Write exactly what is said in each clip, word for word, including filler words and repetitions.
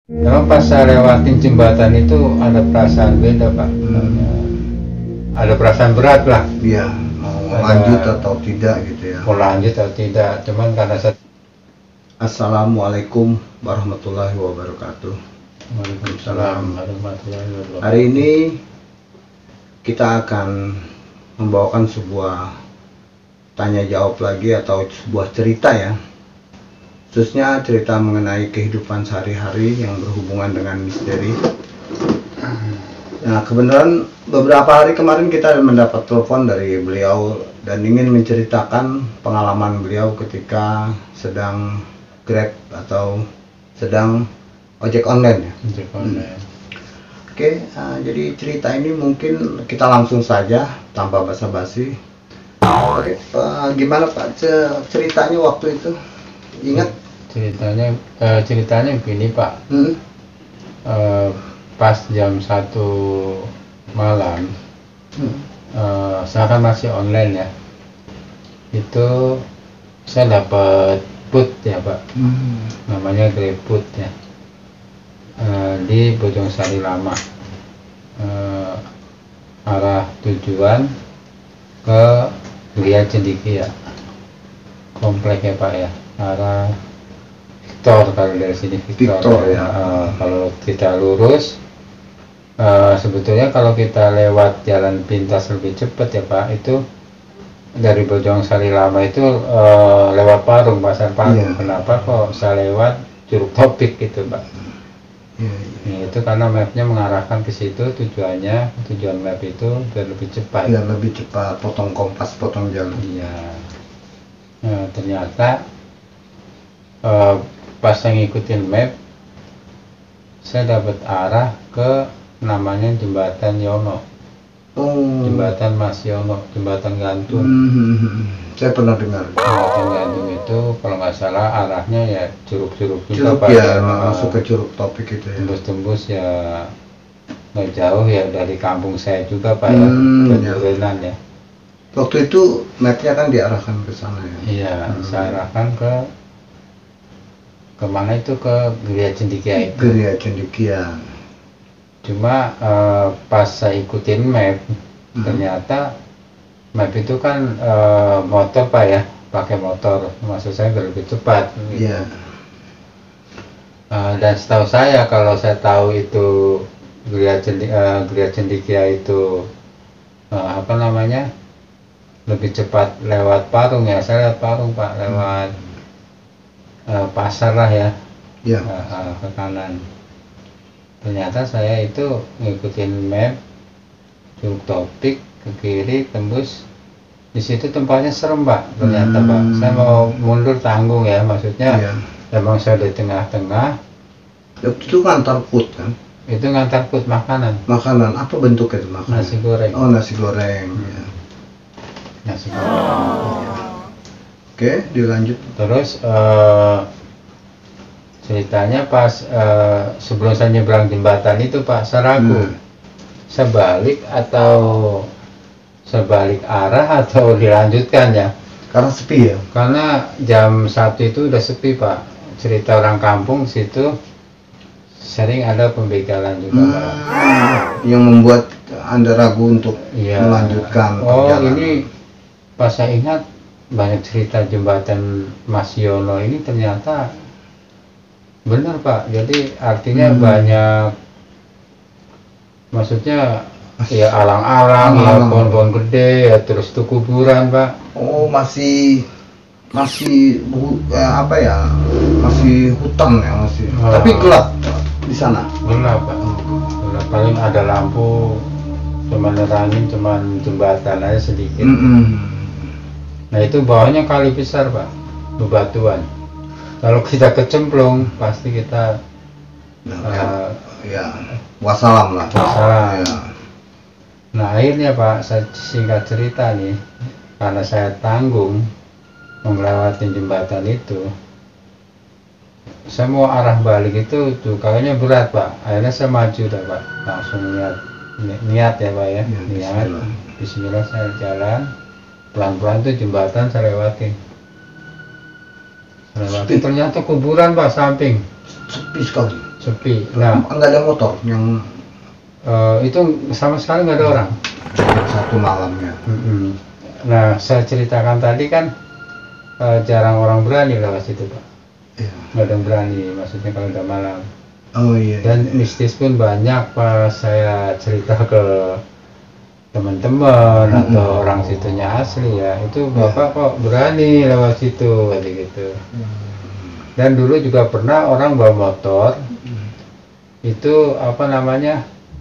Memang pas saya lewatin jembatan itu ada perasaan beda Pak. Hmm. Ada perasaan berat lah. Iya, mau lanjut atau tidak gitu ya. Mau lanjut atau tidak, cuman karena saya... Assalamualaikum warahmatullahi wabarakatuh. Waalaikumsalam warahmatullahi wabarakatuh. Hari ini kita akan membawakan sebuah tanya jawab lagi atau sebuah cerita ya, khususnya cerita mengenai kehidupan sehari-hari yang berhubungan dengan misteri. Nah, kebenaran beberapa hari kemarin kita mendapat telepon dari beliau dan ingin menceritakan pengalaman beliau ketika sedang Grab atau sedang ojek online ya. Ojek online. Hmm. Oke, uh, jadi cerita ini mungkin kita langsung saja tanpa basa-basi. Oke, uh, gimana Pak ceritanya waktu itu? Ingat? Ceritanya, uh, ceritanya begini Pak. Hmm? Uh, pas jam satu malam, hmm. uh, saya kan masih online ya. Itu saya dapat put ya Pak, hmm. namanya GrabFood ya, uh, di Bojongsari Lama, uh, arah tujuan ke Gria Cendikia, komplek ya Pak ya, arah Victor kalau dari sini Victor, Victor ya. Uh, kalau kita lurus, uh, sebetulnya kalau kita lewat jalan pintas lebih cepat ya Pak, itu dari Bojongsari Lama itu uh, lewat Parung, Pasar Parung. Yeah. Kenapa kok saya lewat Curug Topik gitu Pak? Yeah, yeah. Nah, itu karena mapnya mengarahkan ke situ, tujuannya, tujuan map itu biar lebih cepat. Biar lebih cepat, potong kompas, potong jalan. Iya. Yeah. Nah, ternyata uh, pas saya ngikutin map, saya dapat arah ke namanya Jembatan Yono. Oh. Jembatan Mas Yono, jembatan gantung. Hmm, saya pernah dengar. Jembatan gantung itu kalau nggak salah arahnya ya curug-curug juga Curug Pak. Ya, uh, masuk ke Curug Topik itu ya. Tembus-tembus ya nggak jauh ya dari kampung saya juga Pak hmm, ya, Kedurenan ya. Waktu itu mapnya kan diarahkan ke sana ya. Iya, hmm. saya arahkan ke kemana itu, ke Gria Cendikia itu. Gria Cendikia. Cuma uh, pas saya ikutin map, hmm. ternyata map itu kan uh, motor Pak ya, pakai motor, maksud saya lebih cepat gitu. Yeah. Uh, dan setahu saya, kalau saya tahu itu Gria Cendi, uh, Gria Cendikia itu uh, apa namanya, lebih cepat lewat Parung ya, saya lewat Parung Pak, lewat hmm. uh, pasar lah ya, yeah. uh, uh, ke kanan. Ternyata saya itu ngikutin map Curug Topik ke kiri, tembus di situ tempatnya serem Pak. Ternyata hmm. Pak, saya mau mundur tanggung ya, maksudnya yeah. emang saya di tengah-tengah. Itu ngantar put kan? Itu ngantar put makanan. Makanan apa bentuknya itu makanan? Nasi goreng. Oh, nasi goreng. Hmm. Ya. Nasi goreng. Oh. Ya. Oke, dilanjut. Terus uh, ceritanya pas uh, sebelum saya nyebrang jembatan itu Pak, saya ragu hmm. saya balik atau saya balik arah atau dilanjutkan ya, karena sepi ya, karena jam satu itu udah sepi Pak. Cerita orang kampung situ sering ada pembegalan juga hmm. Pak, yang membuat Anda ragu untuk ya. melanjutkan oh perjalanan. Ini pas saya ingat banyak cerita jembatan Mas Yono ini, ternyata benar Pak, jadi artinya hmm. banyak, maksudnya ya alang-alang, ya pohon-pohon gede, ya terus itu kuburan Pak. Oh, masih masih ya, apa ya, masih hutan ya, masih oh. tapi gelap di sana. Gelap Pak, gelap, paling ada lampu, cuma nerangin, cuma jembatan aja sedikit. mm -hmm. Nah itu bawahnya kali besar Pak, bebatuan. Kalau kita kecemplung pasti kita nah, uh, ya wassalam lah. Wassalam. Ya. Nah akhirnya Pak, saya singkat cerita nih, karena saya tanggung melewati jembatan itu, saya mau arah balik itu tuh kayaknya berat Pak. Akhirnya saya maju dah Pak, langsung niat niat ya Pak ya, ya niat bismillah. Bismillah saya jalan pelan-pelan tuh jembatan saya lewatin. Sepi. Ternyata kuburan Pak, samping sepi sekali, sepi. Nah, nggak ada motor yang uh, itu sama sekali nggak ada orang. Satu malamnya. Mm-hmm. Nah, saya ceritakan tadi kan uh, jarang orang berani lewat situ, Pak. Iya. Nggak ada yang berani, maksudnya kalau udah malam. Oh iya. Dan iya. mistis pun banyak pas saya cerita ke teman-teman mm-hmm. atau orang situnya asli ya, itu bapak yeah. kok berani lewat situ kayak gitu. Mm. Dan dulu juga pernah orang bawa motor, mm. itu apa namanya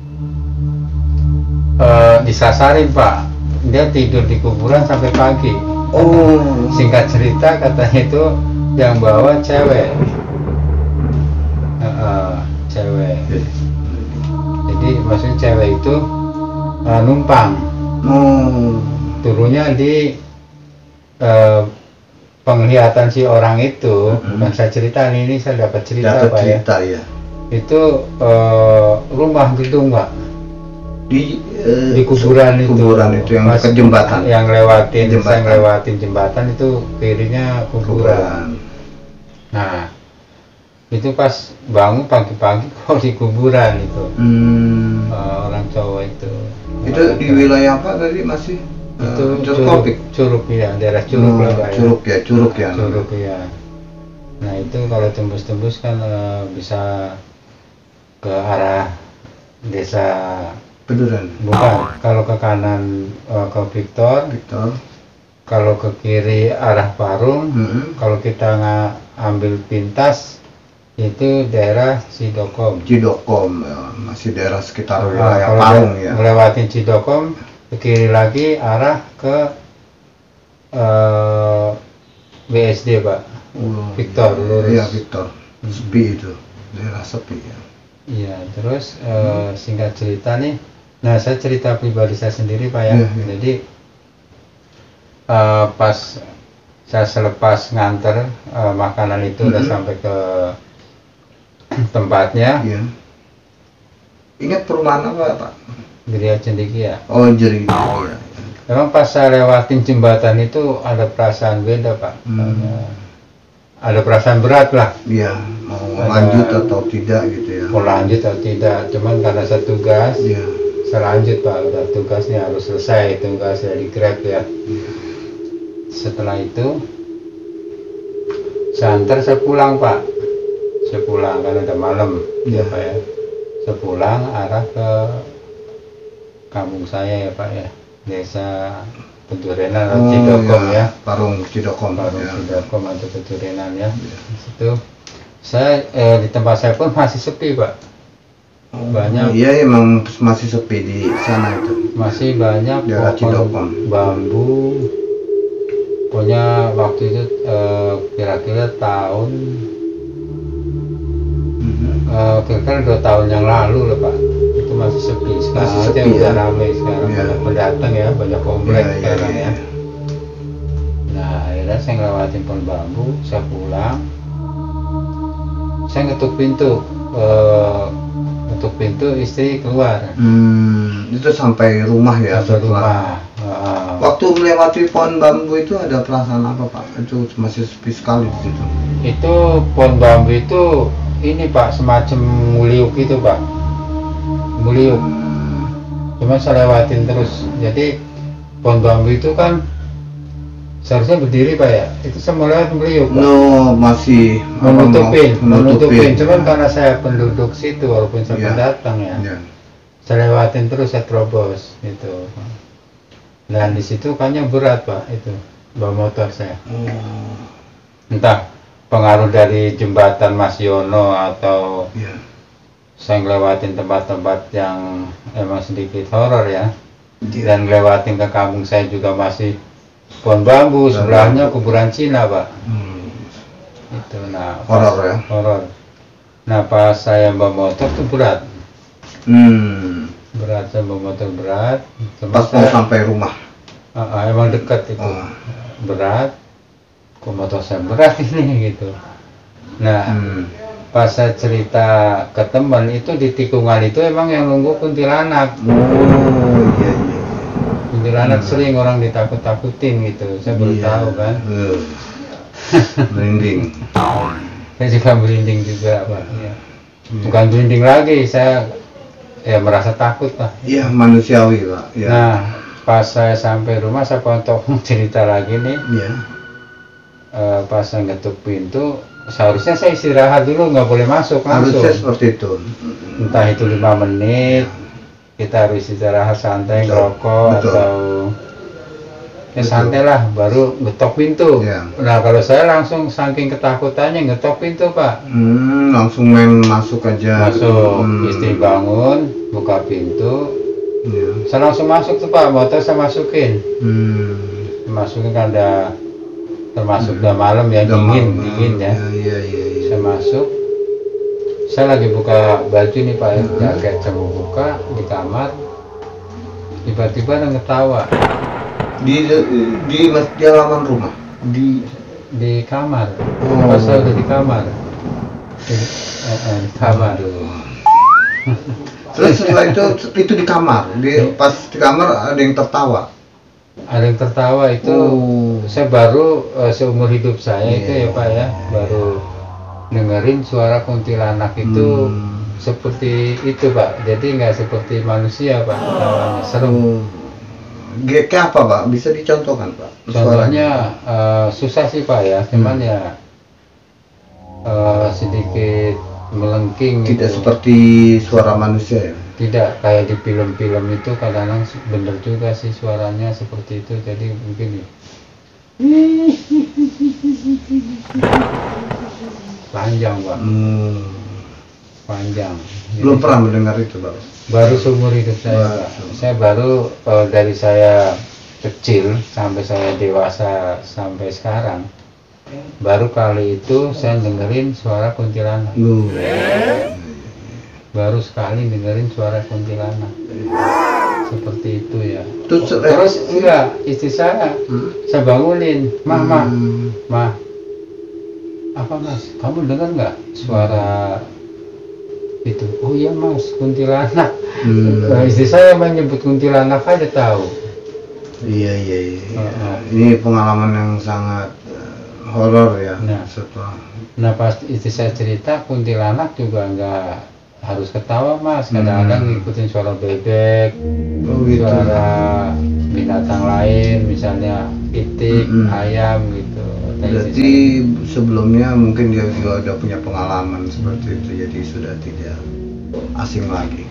uh, disasarin Pak, dia tidur di kuburan sampai pagi. Oh. Singkat cerita katanya itu yang bawa cewek, uh, uh, cewek. Jadi maksudnya cewek itu Uh, numpang, oh. turunnya di uh, penglihatan si orang itu, mm-hmm. bukan saya cerita ini, ini saya dapat cerita dapat Pak cerita, ya. ya. Itu uh, rumah gedung Pak. Di, uh, di kuburan itu, kuburan itu yang Mas, ke jembatan. Yang lewatin, jembatan. saya ngelewatin jembatan itu kirinya kuburan. kuburan. Nah, itu pas bangun pagi-pagi kok di kuburan itu, hmm. uh, orang cowok itu. Itu di wilayah apa tadi masih? Itu uh, Curug, Curug ya, daerah Curug hmm, lah Pak. Curug ya, Curug ya. Curug ya. Nah itu kalau tembus-tembus kan uh, bisa ke arah desa Peduran. Bukan, kalau ke kanan uh, ke Victor. Victor. Kalau ke kiri arah Parung. Hmm. Kalau kita nggak ambil pintas itu daerah Cidokom. Cidokom ya, masih daerah sekitar nah, wilayah Parung ya. Melewatin Cidokom, ke kiri lagi arah ke uh, B S D Pak. Oh, Victor lurus. Iya Victor. Sepi itu, daerah sepi ya. Iya, terus uh, singkat cerita nih, nah saya cerita pribadi saya sendiri Pak ya. Ya, ya. Jadi uh, pas saya selepas nganter uh, makanan itu mm-hmm. udah sampai ke tempatnya. Iya. Ingat perumahan apa Pak? Geria Cendekia. Oh Geria. Oh, ya. Memang pas saya lewatin jembatan itu ada perasaan beda Pak. Hmm. Ada perasaan berat lah. Iya. Mau ada, lanjut atau tidak gitu ya. Mau lanjut atau tidak. Cuman karena saya tugas. Iya. Saya lanjut Pak. Udah tugasnya harus selesai, tugas dari Grab ya. Iya. Setelah itu saya antar, saya pulang Pak. Saya pulang karena udah malam ya Pak ya. Saya pulang arah ke kampung saya ya Pak ya, desa Pedurenan atau oh, Cidokom ya. ya. Parung Cidokom. Parung ya. Cidokom atau Pedurenan ya. ya. Di situ saya eh, di tempat saya pun masih sepi Pak. Oh, banyak. Iya emang masih sepi di sana itu. Masih banyak pohon bambu. Pokoknya waktu itu eh, kira-kira tahun Uh, kira-kira dua tahun yang lalu loh Pak, itu masih sepi. Sekarang masih sepi, aja ya? Udah ramai sekarang, ya. Banyak pendatang ya, banyak komplek ya, sekarang ya, ya. ya. Nah akhirnya saya ngelewatin pohon bambu, saya pulang, saya ngetuk pintu, uh, ngetuk pintu istri keluar. Hmm, itu sampai rumah ya? Sampai rumah. Uh, Waktu melewati pohon bambu itu ada perasaan apa Pak? Itu masih sepi sekali di situ. Itu pohon bambu itu ini Pak, semacam muliuk gitu Pak, muliuk. Hmm. Cuma saya lewatin terus. Jadi pohon bambu itu kan seharusnya berdiri Pak ya, itu saya mau lewat muliuk Pak. No, masih menutupin, menutupin. Cuman karena saya penduduk situ, walaupun saya yeah. pendatang ya, yeah. saya lewatin terus, saya terobos gitu. Dan di situ kayaknya berat Pak itu, bawa motor saya. Hmm. Entah pengaruh dari jembatan Mas Yono atau yeah. saya ngelewatin tempat-tempat yang emang sedikit horor ya, yeah. dan ngelewatin ke kampung saya juga masih pohon bambu, dan sebelahnya kuburan Cina Pak. Hmm. Itu nah horor ya. Horor. Nah pas saya bawa motor tuh berat. Hmm. Berat, saya bawa motor berat. Pas mau sampai rumah. Uh, uh, emang dekat itu. Oh. Berat. Kok motor saya berat ini gitu. Nah hmm. pas saya cerita ke teman itu di tikungan itu emang yang nunggu kuntilanak. Oh iya iya. Kuntilanak hmm. sering orang ditakut-takutin gitu. Saya baru iya. tahu kan. Merinding. Saya juga merinding juga Pak. Ya. bukan merinding lagi, saya ya merasa takut lah. Iya, manusiawi Pak. Ya. Nah, pas saya sampai rumah saya kontok cerita lagi nih. Iya. Uh, pas saya ngetuk pintu, seharusnya saya istirahat dulu, nggak boleh masuk langsung. Harusnya seperti itu. Entah itu lima menit, kita harus istirahat santai, ngerokok atau ya santai lah, baru ngetok pintu. Ya. Nah kalau saya langsung saking ketakutannya ngetok pintu Pak. Hmm, langsung main masuk aja. Masuk, hmm. istri bangun, buka pintu. Ya. Saya langsung masuk tuh Pak, motor saya masukin. Hmm. Masukin kan ada termasuk Hmm. udah malam ya, Udah dingin, malam. dingin ya. Iya, iya, iya, iya. Saya masuk, saya lagi buka baju nih Pak, ya, Hmm. jaket saya mau buka di kamar, tiba-tiba ada ngetawa Di di mas- di halaman rumah. Di di kamar. Oh. Pas saya udah di kamar, di, eh, eh, di kamar. Terus setelah itu itu di kamar. Di pas di kamar ada yang tertawa. Ada yang tertawa itu. Oh. Saya baru uh, seumur hidup saya Yeah. itu ya Pak ya, baru dengerin suara kuntilanak itu Hmm. seperti itu Pak. Jadi nggak seperti manusia Pak, ketawanya serem. Oh. G- Kayak apa Pak? Bisa dicontohkan Pak? Contohnya uh, susah sih Pak ya, cuman Hmm. ya uh, sedikit melengking. Tidak gitu. seperti suara manusia ya. Tidak kayak di film-film itu, kadang-kadang bener juga sih suaranya seperti itu. Jadi mungkin ya. Panjang Pak, Hmm. panjang. Belum Jadi, pernah mendengar itu Pak. baru seumur hidup saya Pak. Baru. Saya baru uh, dari saya kecil sampai saya dewasa sampai sekarang, baru kali itu saya dengerin suara kuntilanak. Uh. Baru sekali dengerin suara kuntilanak seperti itu ya. Terus, eh, Terus enggak, istri saya Hmm? saya bangunin, mah mah Hmm. mah apa mas, kamu dengar nggak suara itu? Oh iya mas, kuntilanak. Hmm. Nah, istri saya menyebut kuntilanak aja tahu. Iya iya iya. Uh-uh. Ini pengalaman yang sangat eh, horor ya. Nah. Setelah. Nah pas istri saya cerita, kuntilanak juga nggak harus ketawa mas, kadang-kadang Hmm. ngikutin suara bebek, Oh, gitu. suara binatang lain, misalnya itik, Hmm. ayam gitu. Kata istri Berarti sebelumnya mungkin dia juga udah punya pengalaman seperti itu, jadi sudah tidak asing lagi.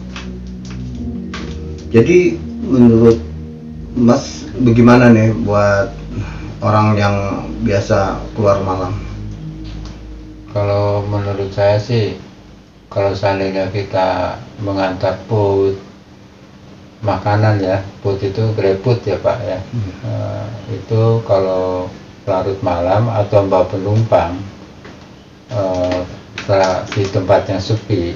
Jadi menurut Mas bagaimana nih buat orang yang biasa keluar malam? Kalau menurut saya sih, kalau seandainya kita mengantar food, makanan ya, food itu GrabFood ya Pak ya. Hmm. Eh, itu kalau larut malam atau bawa penumpang eh, setelah di tempat yang sepi,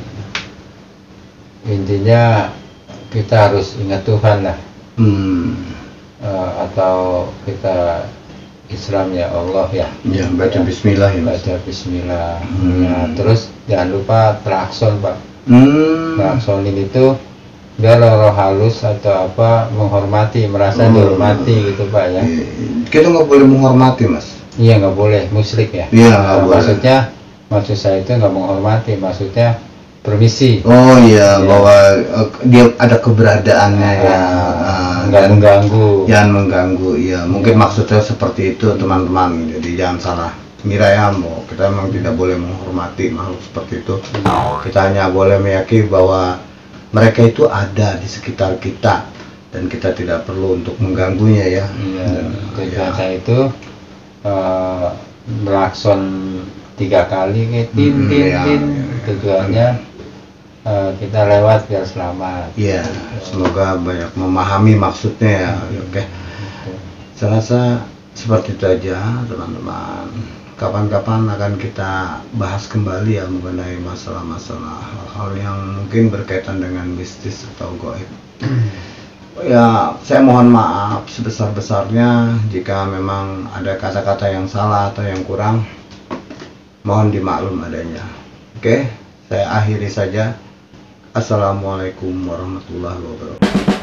intinya kita harus ingat Tuhan lah. Hmm. Eh, atau kita Islam ya Allah ya. Ya, baca bismillah ya. Mas. Baca Bismillah. Hmm. Nah, terus jangan lupa klakson Pak. Hmm. Klaksonin itu biar roh halus atau apa menghormati, merasa Hmm. dihormati gitu Pak ya. Kita nggak boleh menghormati Mas. Iya nggak boleh, musyrik ya. Iya, Nah, nggak boleh. maksudnya, maksud saya itu nggak menghormati, maksudnya permisi. Oh iya, Ya. bahwa eh, dia ada keberadaannya ya. Ah, Ah, nggak dan mengganggu. jangan mengganggu. Ya, mungkin maksudnya seperti itu teman-teman. Jadi jangan salah kira ya, bahwa kita memang tidak boleh menghormati makhluk seperti itu. Kita hanya boleh meyakini bahwa mereka itu ada di sekitar kita dan kita tidak perlu untuk mengganggunya ya. Iya. Dan, Tujuan ya. saya itu eh, melakson tiga kali nih, tin Hmm, tin iya, tin. iya, iya. Tujuannya eh, kita lewat biar selamat. Iya, semoga banyak memahami maksudnya ya. Oke. Gitu. Saya rasa seperti itu aja teman-teman. Kapan-kapan akan kita bahas kembali ya mengenai masalah-masalah hal-hal yang mungkin berkaitan dengan mistis atau gaib. Ya, saya mohon maaf sebesar-besarnya jika memang ada kata-kata yang salah atau yang kurang. Mohon dimaklum adanya. Oke, saya akhiri saja. Assalamualaikum warahmatullahi wabarakatuh.